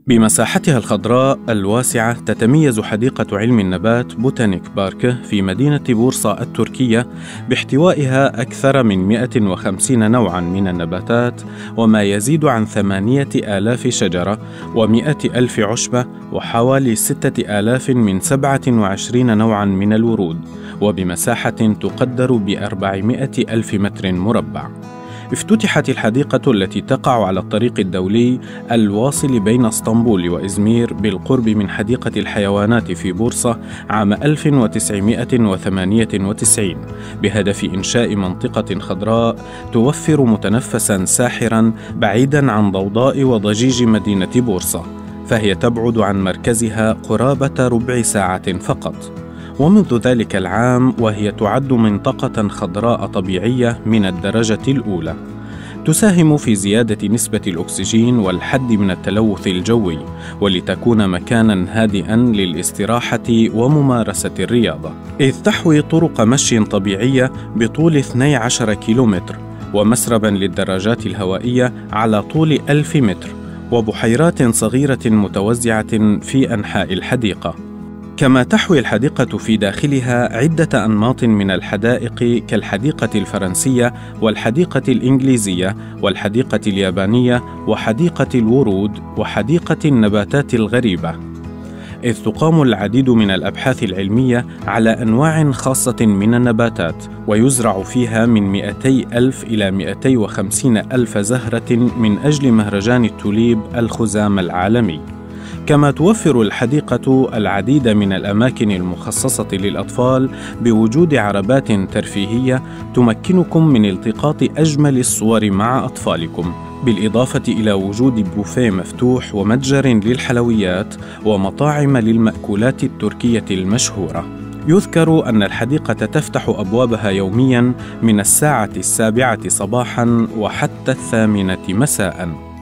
بمساحتها الخضراء الواسعة تتميز حديقة علم النبات بوتانيك بارك في مدينة بورصة التركية باحتوائها أكثر من 150 نوعاً من النباتات وما يزيد عن 8,000 شجرة و100,000 عشبة وحوالي 6,000 من 27 نوعاً من الورود، وبمساحة تقدر ب400,000 متر مربع. افتتحت الحديقة التي تقع على الطريق الدولي الواصل بين اسطنبول وإزمير بالقرب من حديقة الحيوانات في بورصة عام 1998 بهدف إنشاء منطقة خضراء توفر متنفساً ساحراً بعيداً عن ضوضاء وضجيج مدينة بورصة، فهي تبعد عن مركزها قرابة ربع ساعة فقط. ومنذ ذلك العام وهي تعد منطقة خضراء طبيعية من الدرجة الأولى، تساهم في زيادة نسبة الأكسجين والحد من التلوث الجوي، ولتكون مكاناً هادئاً للاستراحة وممارسة الرياضة، إذ تحوي طرق مشي طبيعية بطول 12 كيلومتر ومسرباً للدراجات الهوائية على طول 1000 متر وبحيرات صغيرة متوزعة في أنحاء الحديقة. كما تحوي الحديقة في داخلها عدة أنماط من الحدائق كالحديقة الفرنسية والحديقة الإنجليزية والحديقة اليابانية وحديقة الورود وحديقة النباتات الغريبة، إذ تقام العديد من الأبحاث العلمية على أنواع خاصة من النباتات، ويزرع فيها من 200,000 إلى 250,000 زهرة من أجل مهرجان التوليب الخزام العالمي. كما توفر الحديقة العديد من الأماكن المخصصة للأطفال بوجود عربات ترفيهية تمكنكم من التقاط أجمل الصور مع أطفالكم، بالإضافة إلى وجود بوفيه مفتوح ومتجر للحلويات ومطاعم للمأكولات التركية المشهورة. يذكر أن الحديقة تفتح أبوابها يومياً من الساعة 7 صباحاً وحتى 8 مساءً.